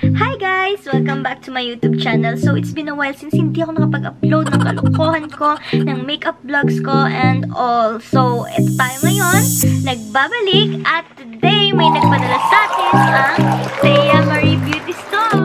Hi guys! Welcome back to my YouTube channel. So, it's been a while since hindi ako nakapag-upload ng kalokohan ko, ng makeup vlogs ko, and all. So, ito tayo ngayon, nagbabalik, at today, may nagpadala sa atin ang Thea Marie Beauty Store.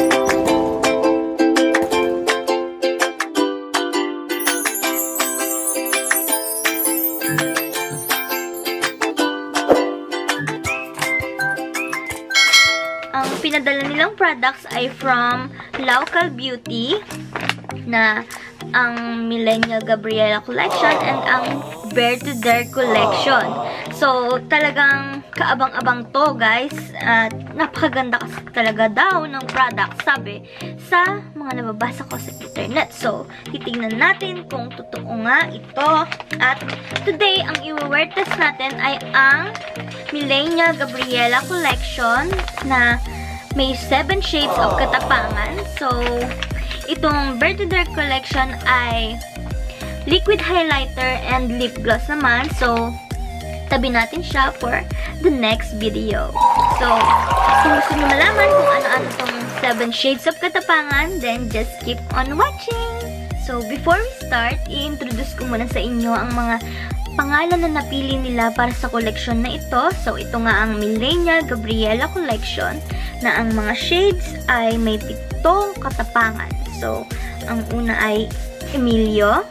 Ang pinadala nilang products ay from Local Beauty na ang Millennial Gabriela Collection and ang Bare to Dare Collection. So, talagang kaabang-abang to, guys. At napakaganda kasi talaga daw ng product, sabi, sa mga nababasa ko sa internet. So, titignan natin kung totoo nga ito. At today, ang i-wear test natin ay ang Millennial Gabriela Collection na may 7 shades of katapangan. So, itong Bare to Dare Collection ay liquid highlighter and lip gloss naman. So, tabi natin siya for the next video. So, kung gusto nyo malaman kung ano-ano itong 7 shades of katapangan, then just keep on watching. So, before we start, i-introduce ko muna sa inyo ang mga pangalan na napili nila para sa collection na ito. So, ito nga ang Millennial Gabriela Collection na ang mga shades ay may 7 katapangan. So, ang una ay Emilio,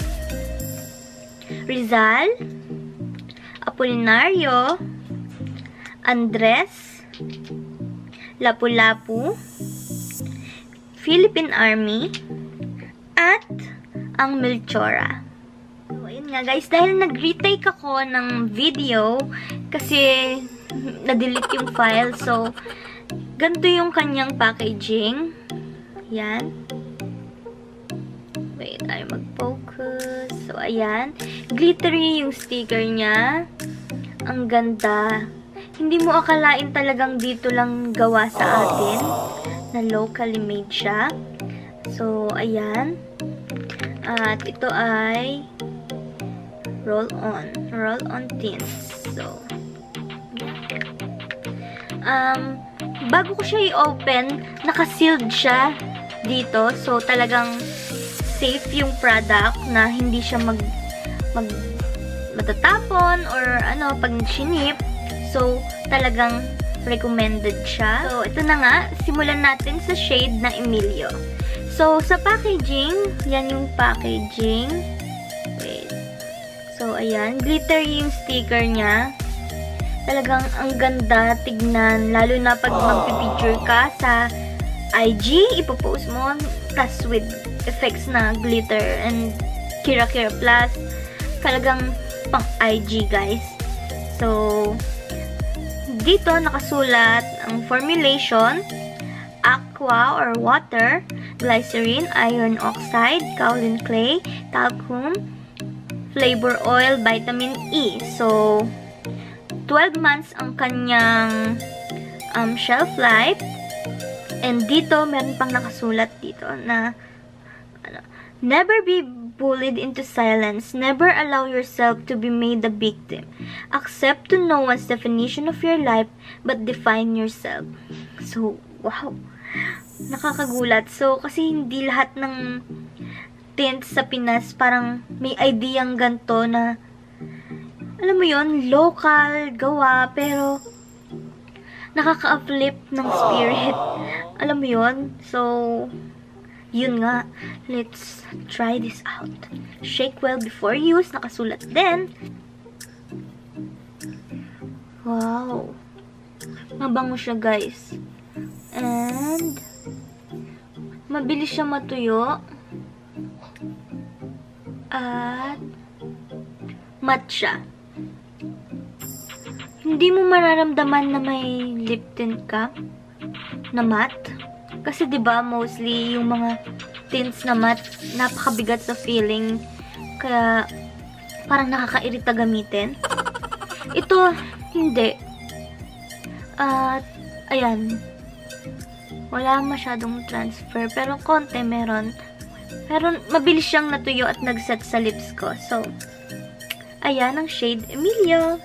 Rizal, Apolinario, Andres, Lapu-Lapu, Philippine Army, at ang Melchora. So, ayun nga guys, dahil nag-retake ako ng video kasi na-delete yung file. So, ganito yung kanyang packaging. Yan. Wait, ay mag-focus. So, ayan. Glittery yung sticker niya. Ang ganda. Hindi mo akalain talagang dito lang gawa sa atin. Na locally made siya. So, ayan. At ito ay roll-on. Roll-on tints. So, bago ko siya i-open, naka-sealed siya dito. So, talagang safe yung product na hindi siya matatapon or ano, pag sinip. So, talagang recommended siya. So, ito na nga. Simulan natin sa shade na Emilio. So, sa packaging, yan yung packaging. Wait. So, ayan. Glittery yung sticker niya. Talagang ang ganda tignan. Lalo na pag magpipicture ka sa IG, ipopost mo. Tas with effects na glitter and Kira-Kira Plus. Talagang pang IG, guys. So, dito nakasulat ang formulation, aqua or water, glycerin, iron oxide, kaolin clay, talcum, flavor oil, vitamin E. So, 12 months ang kanyang shelf life. And dito, meron pang nakasulat dito na never be bullied into silence. Never allow yourself to be made a victim. Accept to no one's definition of your life, but define yourself. So, wow. Nakakagulat. So, kasi hindi lahat ng tints sa Pinas parang may ideyang ganito na, alam mo yon, local, gawa, pero nakaka-uplift ng spirit. Alam mo yon? So, yun nga. Let's try this out. Shake well before use. Nakasulat din. Wow. Mabango siya, guys. And, mabilis siya matuyo. At, matte siya. Hindi mo mararamdaman na may lip tint ka na matte. Kasi 'di ba mostly yung mga tints na matte napakabigat sa feeling. Kaya parang nakakairita gamitin. Ito hindi. At ayan. Wala masyadong transfer pero konti meron. Pero mabilis siyang natuyo at nagset sa lips ko. So ayan ang shade Emilio.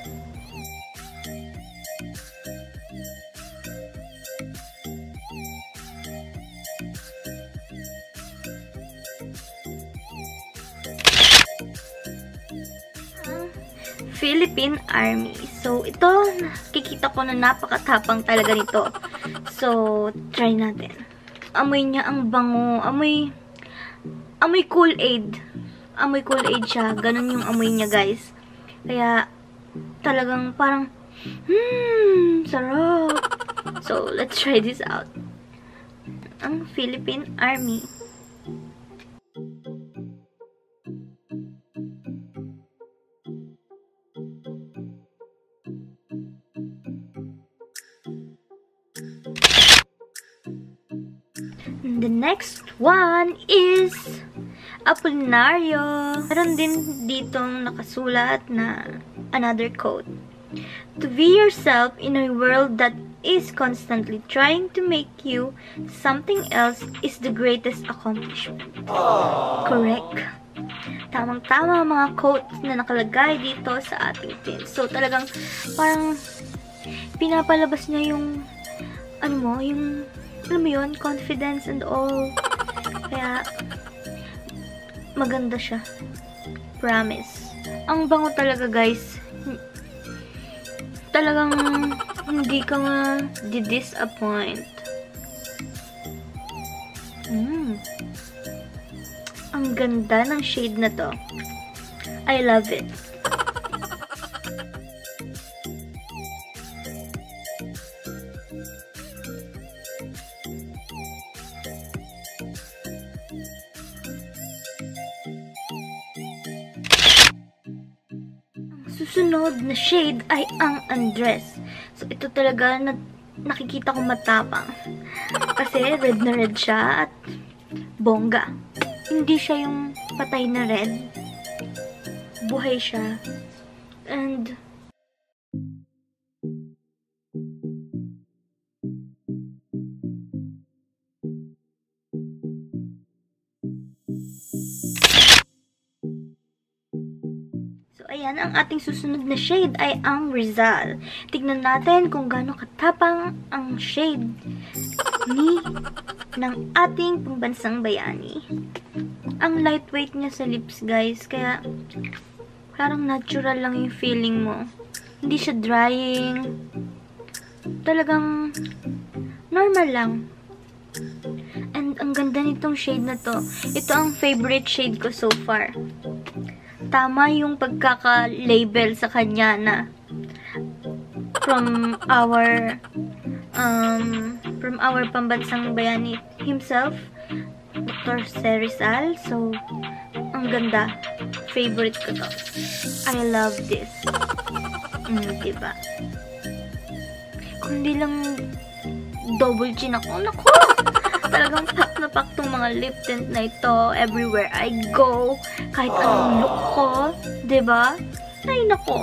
Philippine Army. So, ito, nakikita ko na napakatapang talaga nito. So, try natin. Amoy niya ang bango. Amoy Kool-Aid. Amoy Kool-Aid siya. Ganun yung amoy niya, guys. Kaya, talagang parang, sarap. So, let's try this out. Ang Philippine Army. The next one is Apolinario. Meron din ditong nakasulat na another quote. To be yourself in a world that is constantly trying to make you something else is the greatest accomplishment. Correct. Tamang-tama mga quotes na nakalagay dito sa ating tin. So, talagang parang pinapalabas niya yung alam mo yun, confidence and all. Kaya, maganda siya. Promise. Ang bango talaga, guys. Talagang hindi ka ma-disappoint. Ang ganda ng shade na to. I love it. Susunod na shade ay ang Undress. So, ito talaga nakikita ko matapang. Kasi red na red siya at bongga. Hindi siya yung patay na red. Buhay siya. And ayan, ang ating susunod na shade ay ang Rizal. Tignan natin kung gaano katapang ang shade ng ating pambansang bayani. Ang lightweight niya sa lips, guys. Kaya, parang natural lang yung feeling mo. Hindi siya drying. Talagang normal lang. And ang ganda nitong shade na to. Ito ang favorite shade ko so far. Tama yung pagkaka-label sa kanya na from our pambansang bayani himself, Dr. Rizal. So, ang ganda. Favorite ko to. I love this. Diba? Kung di lang double chin ako, naku! Talagang pack na pack tong mga lip tint na ito everywhere I go. Kahit anong look ko. Diba? Ay, nako.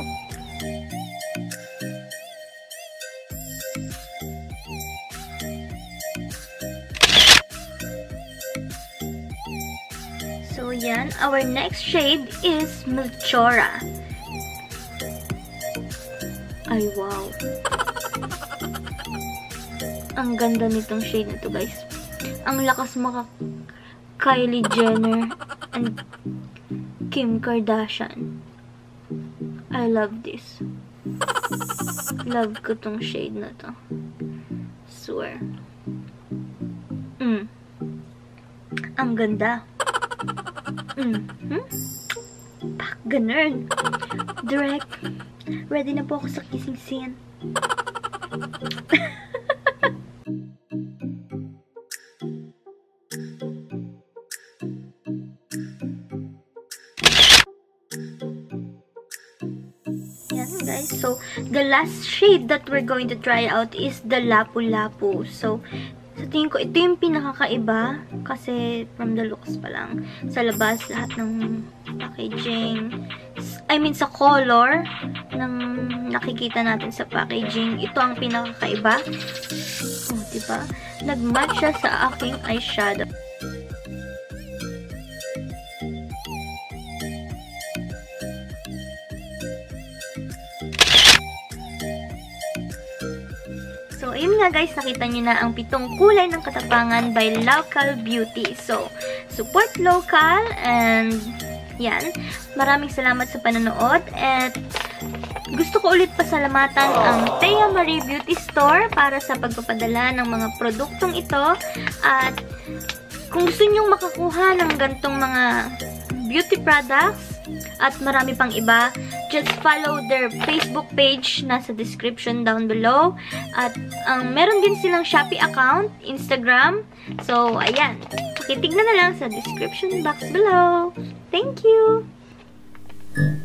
So, yan. Our next shade is Melchora. Ay, wow. Ang ganda nitong shade na to, guys. Ang lakas maka Kylie Jenner and Kim Kardashian. I love this. Love ko tong shade na to. Swear. Ang ganda. Pak, ganun. Direct. Ready na po ako sa kissing scene. Guys, so the last shade that we're going to try out is the Lapu-Lapu. So, sa tingin ko, ito yung pinakakaiba kasi from the looks pa lang. Sa labas, lahat ng packaging, I mean sa color ng nakikita natin sa packaging, ito ang pinakakaiba. Oh, diba? Nag-match siya sa aking eyeshadow. So, ayun nga guys, nakita nyo na ang 7 kulay ng katapangan by Local Beauty. So, support local and yan. Maraming salamat sa panonood at Gusto ko ulit pasalamatan ang Thea Marie Beauty Store para sa pagpapadala ng mga produktong ito. At kung gusto nyong makakuha ng gantong mga beauty products at marami pang iba, just follow their Facebook page, nasa description down below. At meron din silang Shopee account, Instagram. So, ayan. Pakitignan na lang sa description box below. Thank you!